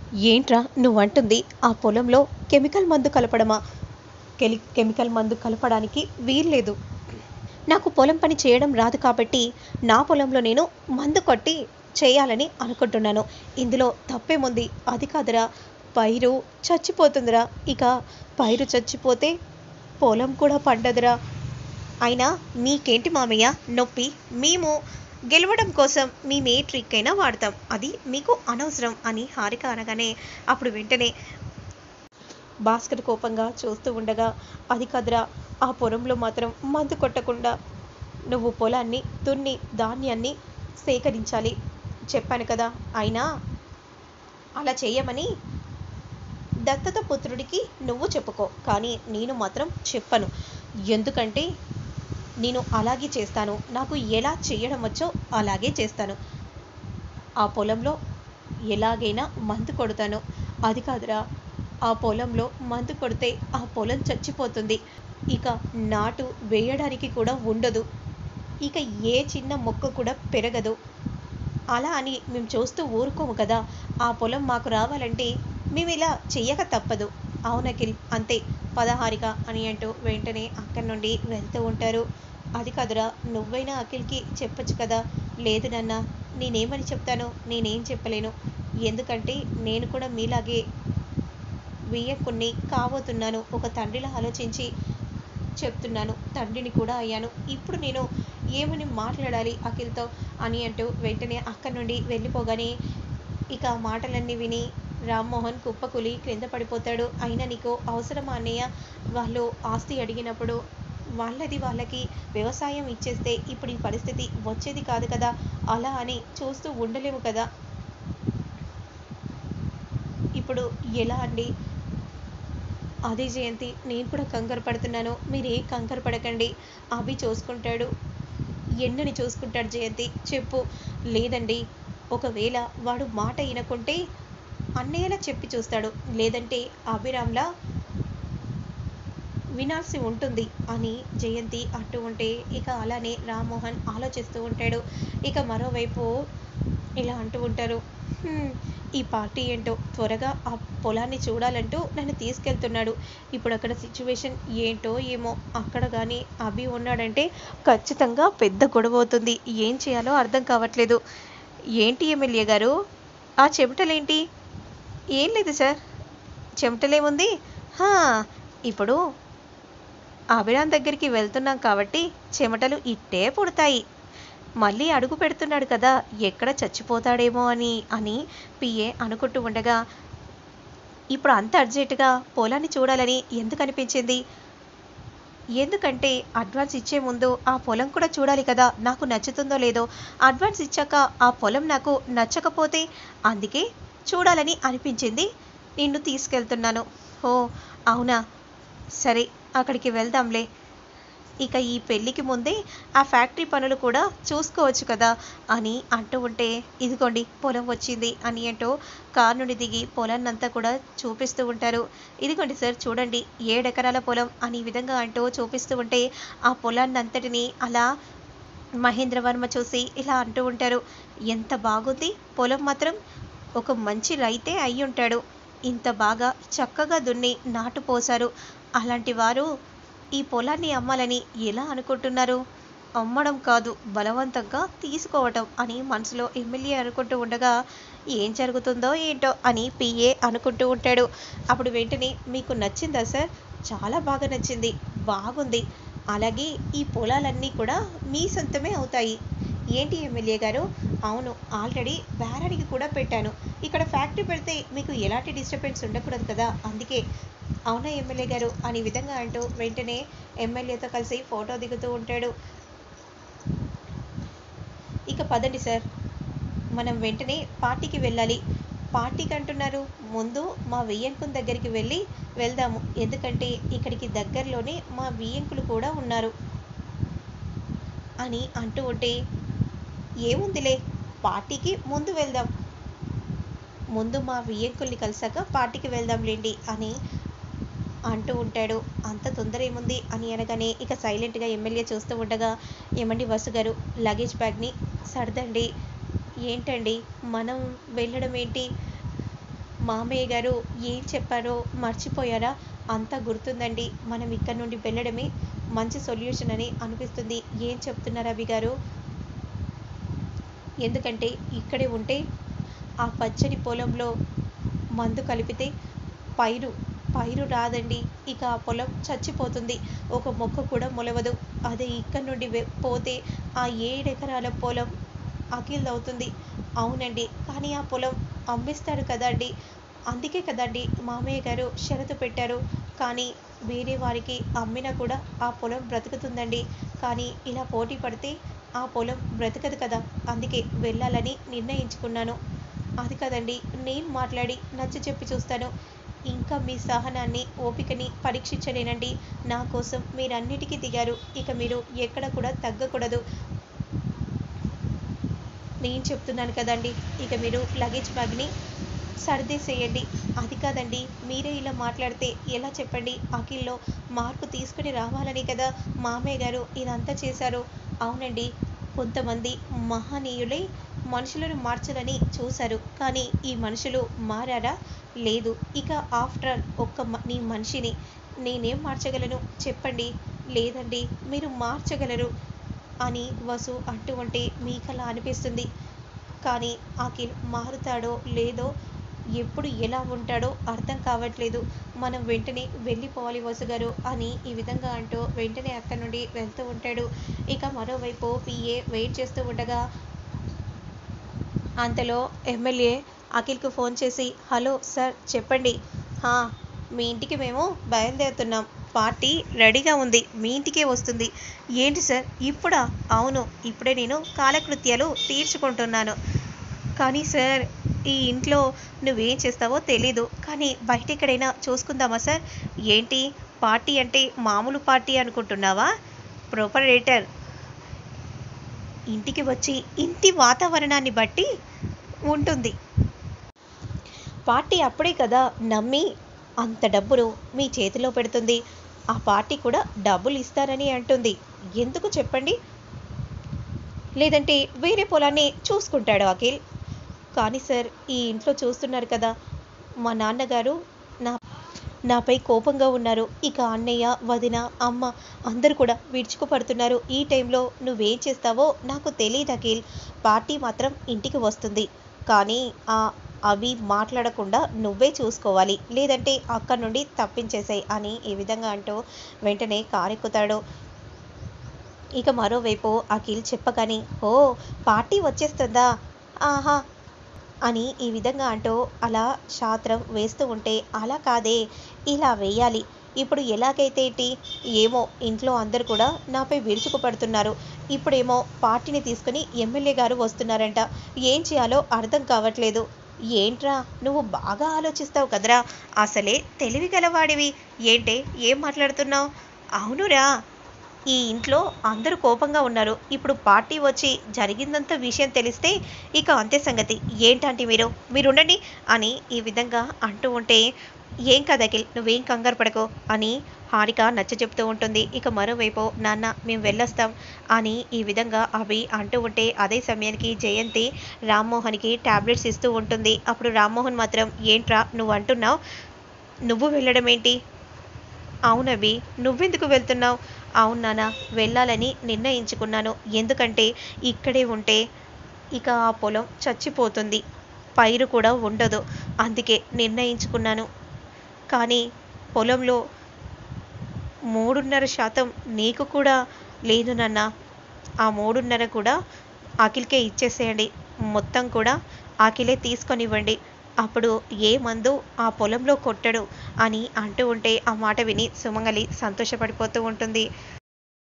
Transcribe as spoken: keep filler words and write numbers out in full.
ఏంట్రా నువ్వంటుంది? ఆ పొలంలో కెమికల్ మందు కలపడమా? కెలి కెమికల్ మందు కలపడానికి వీల్లేదు. నాకు పొలం పని చేయడం రాదు కాబట్టి నా పొలంలో నేను మందు కొట్టి చేయాలని అనుకుంటున్నాను. ఇందులో తప్పేముంది? అది కాదురా, పైరు చచ్చిపోతుందిరా. ఇక పైరు చచ్చిపోతే పొలం కూడా పండదురా. అయినా నీకేంటి మామయ్య నొప్పి? మేము గెలవడం కోసం మేము ఏ ట్రిక్ అయినా వాడతాం. అది మీకు అనవసరం అని హారిక అనగానే అప్పుడు వెంటనే భాస్కర్ కోపంగా చూస్తూ ఉండగా, అది కదరా, ఆ పొలంలో మాత్రం మందు కొట్టకుండా నువ్వు పొలాన్ని దున్ని ధాన్యాన్ని సేకరించాలి చెప్పాను కదా. అయినా అలా చేయమని దత్తత పుత్రుడికి నువ్వు చెప్పుకో, కానీ నేను మాత్రం చెప్పను. ఎందుకంటే నేను అలాగే చేస్తాను. నాకు ఎలా చేయడం వచ్చో అలాగే చేస్తాను. ఆ పొలంలో ఎలాగైనా మందు కొడతాను. అది కాదురా, ఆ పొలంలో మందు కొడితే ఆ పొలం చచ్చిపోతుంది. ఇక నాటు వేయడానికి కూడా ఉండదు. ఇక ఏ చిన్న మొక్క కూడా పెరగదు. అలా అని మేము చూస్తూ ఊరుకోము కదా. ఆ పొలం మాకు రావాలంటే మేము ఇలా చెయ్యక తప్పదు. అవునఖిల్, అంతే, పదహారిక అని అంటూ వెంటనే అక్కడి నుండి వెళ్తూ ఉంటారు. అది కాదురా, నువ్వైనా అఖిల్కి చెప్పచ్చు కదా. లేదు నాన్న, నేనేమని చెప్తాను? నేనేం చెప్పలేను. ఎందుకంటే నేను కూడా మీలాగే వియ్యకుణ్ణి కాబోతున్నాను. ఒక తండ్రిలా ఆలోచించి చెప్తున్నాను. తండ్రిని కూడా అయ్యాను. ఇప్పుడు నేను ఏమని మాట్లాడాలి అఖిల్తో అని అంటూ వెంటనే అక్కడి నుండి వెళ్ళిపోగానే ఇక ఆ మాటలన్నీ విని రామ్మోహన్ కుప్పకూలి క్రింద పడిపోతాడు. అయినా నీకు అవసరమా అన్నయ్య? వాళ్ళు ఆస్తి అడిగినప్పుడు వాళ్ళది వాళ్ళకి వ్యవసాయం ఇచ్చేస్తే ఇప్పుడు ఈ పరిస్థితి వచ్చేది కాదు కదా. అలా అని చూస్తూ ఉండలేము కదా. ఇప్పుడు ఎలా అండి? అదే జయంతి, నేను కూడా కంగారు పడుతున్నాను. మీరేం కంగారు పడకండి, అభి చూసుకుంటాడు. ఎన్నని చూసుకుంటాడు జయంతి చెప్పు. లేదండి, ఒకవేళ వాడు మాట వినకుంటే అన్నయ్యలా చెప్పి చూస్తాడు, లేదంటే అభిరామ్లా వినాల్సి ఉంటుంది అని జయంతి అంటూ ఉంటే ఇక అలానే రామ్మోహన్ ఆలోచిస్తూ ఉంటాడు. ఇక మరోవైపు ఇలా అంటూ ఉంటారు, ఈ పార్టీ ఏంటో త్వరగా ఆ పొలాన్ని చూడాలంటూ నన్ను తీసుకెళ్తున్నాడు. ఇప్పుడు అక్కడ సిచ్యువేషన్ ఏంటో ఏమో. అక్కడ కానీ అభి ఉన్నాడంటే ఖచ్చితంగా పెద్ద గొడవ అవుతుంది. ఏం చేయాలో అర్థం కావట్లేదు. ఏంటి ఎమ్మెల్యే గారు, ఆ చెమటలేంటి? ఏం లేదు సార్, చెమటలేముంది. హా, ఇప్పుడు అభిరామ్ దగ్గరికి వెళ్తున్నాం కాబట్టి చెమటలు ఇట్టే పుడతాయి. మళ్ళీ అడుగు పెడుతున్నాడు కదా, ఎక్కడ చచ్చిపోతాడేమో అని అని పిఏ అనుకుంటూ ఉండగా, ఇప్పుడు అంత అర్జెంటుగా పొలాన్ని చూడాలని ఎందుకు అనిపించింది? ఎందుకంటే అడ్వాన్స్ ఇచ్చే ముందు ఆ పొలం కూడా చూడాలి కదా, నాకు నచ్చుతుందో లేదో. అడ్వాన్స్ ఇచ్చాక ఆ పొలం నాకు నచ్చకపోతే అందుకే చూడాలని అనిపించింది, నిన్ను తీసుకెళ్తున్నాను. ఓ అవునా, సరే అక్కడికి వెళ్దాంలే. ఇక ఈ పెళ్ళికి ముందే ఆ ఫ్యాక్టరీ పనులు కూడా చూసుకోవచ్చు కదా అని అంటూ ఉంటే, ఇదిగోండి పొలం వచ్చింది అని అంటూ కారు నుండి దిగి పొలాన్నంతా కూడా చూపిస్తూ ఉంటారు. ఇదిగోండి సార్ చూడండి, ఏడెకరాల పొలం అని విధంగా అంటూ చూపిస్తూ ఉంటే ఆ పొలాన్నంతటిని అలా మహేంద్రవర్మ చూసి ఇలా అంటూ ఉంటారు, ఎంత బాగుంది పొలం మాత్రం. ఒక మంచి రైతే అయి ఉంటాడు. ఇంత బాగా చక్కగా దున్ని నాటు పోశారు. అలాంటి వారు ఈ పొలాన్ని అమ్మాలని ఎలా అనుకుంటున్నారు? అమ్మడం కాదు, బలవంతంగా తీసుకోవటం అని మనసులో ఎమ్మెల్యే అనుకుంటూ ఉండగా, ఏం జరుగుతుందో ఏంటో అని పిఏ అనుకుంటూ ఉంటాడు. అప్పుడు వెంటనే, మీకు నచ్చిందా సార్? చాలా బాగా నచ్చింది, బాగుంది. అలాగే ఈ పొలాలన్నీ కూడా మీ సొంతమే అవుతాయి. ఏంటి ఎమ్మెల్యే గారు? అవును, ఆల్రెడీ బేరానికి కూడా పెట్టాను. ఇక్కడ ఫ్యాక్టరీ పెడితే మీకు ఎలాంటి డిస్టర్బెన్స్ ఉండకూడదు కదా, అందుకే. అవునా ఎమ్మెల్యే గారు అని విధంగా అంటూ వెంటనే ఎమ్మెల్యేతో కలిసి ఫోటో దిగుతూ ఉంటాడు. ఇక పదండి సార్, మనం వెంటనే పార్టీకి వెళ్ళాలి. పార్టీకి అంటున్నారు, ముందు మా వియ్యంకుని దగ్గరికి వెళ్ళి వెళ్దాము. ఎందుకంటే ఇక్కడికి దగ్గరలోనే మా వియ్యంకులు కూడా ఉన్నారు అని అంటూ ఉంటే, ఏముందిలే, పార్టీకి ముందు వెళ్దాం, ముందు మా వియ్యంకుల్ని కలిసాక పార్టీకి వెళ్దాంలేండి అని అంటూ ఉంటాడు. అంత తొందర ఏముంది అని అనగానే ఇక సైలెంట్గా ఎమ్మెల్యే చూస్తూ ఉండగా, ఏమండి వసు గారు, లగేజ్ బ్యాగ్ని సర్దండి. ఏంటండి మనం వెళ్ళడం ఏంటి? మామయ్య గారు ఏం చెప్పారో మర్చిపోయారా? అంతా గుర్తుందండి. మనం ఇక్కడ నుండి వెళ్ళడమే మంచి సొల్యూషన్ అని అనిపిస్తుంది. ఏం చెప్తున్నారు అభి గారు? ఎందుకంటే ఇక్కడే ఉంటే ఆ పచ్చని పొలంలో మందు కలిపితే పైరు పైరు రాదండి. ఇక ఆ పొలం చచ్చిపోతుంది. ఒక మొక్క కూడా మొలవదు. అదే ఇక్కడ నుండి వె పోతే ఆ ఏడెకరాల పొలం అఖిల్‌దవుతుంది. అవునండి. కానీ ఆ పొలం అమ్మేస్తాడు కదండీ! అందుకే కదండీ మామయ్య గారు షరతు పెట్టారు. కానీ వేరే వారికి అమ్మినా కూడా ఆ పొలం బ్రతుకుతుందండి. కానీ ఇలా పోటీ పడితే ఆ పొలం బ్రతకదు కదా! అందుకే వెళ్ళాలని నిర్ణయించుకున్నాను. అది కదండీ నేను మాట్లాడి నచ్చచెప్పి చూస్తాను. ఇంకా మీ సహనాన్ని, ఓపికని పరీక్షించలేనండి. నా కోసం మీరన్నిటికీ దిగారు. ఇక మీరు ఎక్కడ కూడా తగ్గకూడదు. నేను చెప్తున్నాను కదండీ! ఇక మీరు లగేజ్ బ్యాగ్‌ని సర్దేసేయండి. అది కాదండి మీరే ఇలా మాట్లాడితే ఎలా చెప్పండి? అఖిల్‌లో మార్పు తీసుకొని రావాలనే కదా మామయ్య గారు ఇదంతా చేశారు. అవునండి. కొంతమంది మహనీయులే మనుషులను మార్చాలని చూశారు. కానీ ఈ మనుషులు మారారా? లేదు. ఇక ఆఫ్టర్ ఆల్ ఒక్క మ నీ మనిషిని నేనేం మార్చగలను చెప్పండి? లేదండి మీరు మార్చగలరు అని వసు అంటూ ఉంటే మీకలా అనిపిస్తుంది. కానీ అఖిల్ మారుతాడో లేదో, ఎప్పుడు ఎలా ఉంటాడో అర్థం కావట్లేదు. మనం వెంటనే వెళ్ళిపోవాలి వసు గారు అని ఈ విధంగా అంటూ వెంటనే అక్కడి నుండి వెళ్తూ ఉంటాడు. ఇక మరోవైపు పీఏ వెయిట్ చేస్తూ ఉండగా అంతలో ఎమ్మెల్యే అఖిల్‌కు ఫోన్ చేసి హలో సార్ చెప్పండి. హా! మీ ఇంటికి మేము బయలుదేరుతున్నాం. పార్టీ రెడీగా ఉంది. మీ ఇంటికే వస్తుంది. ఏంటి సార్ ఇప్పుడా? అవును. ఇప్పుడే నేను కాలకృత్యాలు తీర్చుకుంటున్నాను. కానీ సార్ ఈ ఇంట్లో నువ్వేం చేస్తావో తెలీదు. కానీ బయటెక్కడైనా చూసుకుందామా సార్? ఏంటి పార్టీ అంటే మామూలు పార్టీ అనుకుంటున్నావా? ప్రొపరేటర్ ఇంటికి వచ్చి ఇంటి వాతావరణాన్ని బట్టి ఉంటుంది. పార్టీ అప్పుడే కదా నమ్మి అంత డబ్బును మీ చేతిలో పెడుతుంది. ఆ పార్టీ కూడా డబ్బులు ఇస్తారని అంటుంది. ఎందుకు చెప్పండి? లేదంటే వేరే పొలాన్ని చూసుకుంటాడు అఖిల్. కానీ సార్ ఈ ఇంట్లో చూస్తున్నారు కదా! మా నాన్నగారు నా నాపై కోపంగా ఉన్నారు. ఇక అన్నయ్య, వదిన, అమ్మ అందరూ కూడా విరుచుకుపడుతున్నారు. ఈ టైంలో నువ్వేం చేస్తావో నాకు తెలీదు అఖిల్. పార్టీ మాత్రం ఇంటికి వస్తుంది. కానీ ఆ అవి మాట్లాడకుండా నువ్వే చూసుకోవాలి. లేదంటే అక్కడి నుండి తప్పించేసేయ్ అని ఈ విధంగా అంటూ వెంటనే కారెక్కుతాడు. ఇక మరోవైపు అఖిల్ చెప్పగానే ఓ పార్టీ వచ్చేస్తుందా? ఆహా! అని ఈ విధంగా అంటూ అలా శాస్త్రం వేస్తూ ఉంటే అలా కాదే ఇలా వేయాలి. ఇప్పుడు ఎలాగైతే ఏంటి? ఏమో ఇంట్లో అందరూ కూడా నాపై విరుచుకుపడుతున్నారు. ఇప్పుడేమో పార్టీని తీసుకుని ఎమ్మెల్యే గారు వస్తున్నారంట. ఏం చేయాలో అర్థం కావట్లేదు. ఏంట్రా నువ్వు బాగా ఆలోచిస్తావు కదరా! అసలే తెలివి గలవాడివి. ఏంటే ఏం మాట్లాడుతున్నావు? అవునురా! ఈ ఇంట్లో అందరూ కోపంగా ఉన్నారు. ఇప్పుడు పార్టీ వచ్చి జరిగిందంతా విషయం తెలిస్తే ఇక అంతే సంగతి. ఏంటంటే మీరు మీరుండండి అని ఈ విధంగా అంటూ ఉంటే ఏం కాదు అఖిల్ నువ్వేం కంగారు పడకు అని హారిక నచ్చ చెప్తూ ఉంటుంది. ఇక మరోవైపు నాన్న మేము వెళ్ళొస్తాం అని ఈ విధంగా అవి అంటూ ఉంటే అదే సమయానికి జయంతి రామ్మోహన్కి టాబ్లెట్స్ ఇస్తూ ఉంటుంది. అప్పుడు రామ్మోహన్ మాత్రం ఏంట్రా నువ్వు అంటున్నావు? నువ్వు వెళ్ళడం ఏంటి? అవునవి నువ్వెందుకు వెళ్తున్నావు? అవును నాన్న వెళ్ళాలని నిర్ణయించుకున్నాను. ఎందుకంటే ఇక్కడే ఉంటే ఇక ఆ పొలం చచ్చిపోతుంది. పైరు కూడా ఉండదు. అందుకే నిర్ణయించుకున్నాను. కానీ పొలంలో మూడున్నర శాతం నీకు కూడా లేదు నాన్న. ఆ మూడున్నర కూడా అఖిల్కే ఇచ్చేసేయండి. మొత్తం కూడా అఖిలే తీసుకొనివ్వండి. అప్పుడు ఏ మందు ఆ పొలంలో కొట్టడు అని అంటూ ఉంటే ఆ మాట విని సుమంగలి సంతోషపడిపోతూ ఉంటుంది.